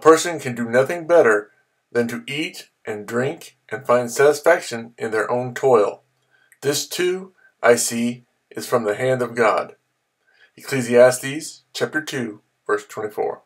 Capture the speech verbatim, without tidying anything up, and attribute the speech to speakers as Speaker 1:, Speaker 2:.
Speaker 1: person can do nothing better than to eat and drink and find satisfaction in their own toil. This too, I see, is from the hand of God. Ecclesiastes chapter two, verse twenty-four.